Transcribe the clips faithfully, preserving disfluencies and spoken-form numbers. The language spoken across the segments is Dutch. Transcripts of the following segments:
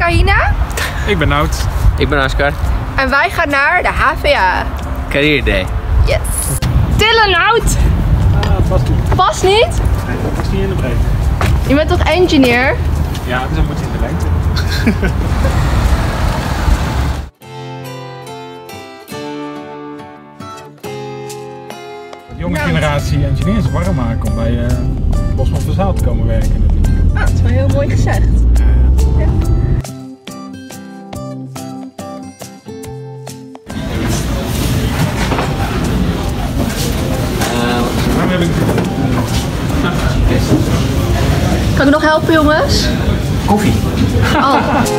Kahina. Ik ben Nout. Ik ben Oscar. En wij gaan naar de H V A. Career Day. Yes. Tillen Nout. Ah, het past niet. Past niet? Nee, dat past niet in de breedte. Je bent toch engineer? Ja, dus dan moet je in de lengte. De jonge generatie engineers warm maken om bij uh, Bosman van Zaal te komen werken natuurlijk. Ah, dat is wel heel mooi gezegd. Ja. Ja. Waarom heb ik... Kan ik nog helpen, jongens? Koffie. Oh.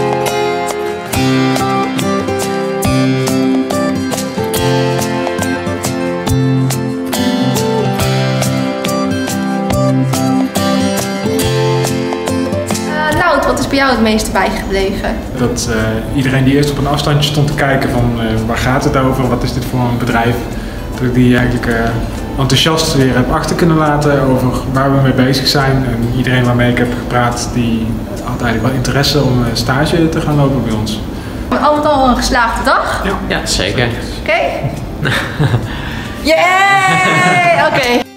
Uh, wat is bij jou het meeste bijgebleven? Dat uh, iedereen die eerst op een afstandje stond te kijken van uh, waar gaat het over, wat is dit voor een bedrijf, dat ik die eigenlijk uh, enthousiast weer heb achter kunnen laten over waar we mee bezig zijn. En iedereen waarmee ik heb gepraat, die had eigenlijk wel interesse om uh, stage te gaan lopen bij ons. Al met al een geslaagde dag? Ja, Ja, zeker. Oké. Okay. Yeah! Oké. Okay.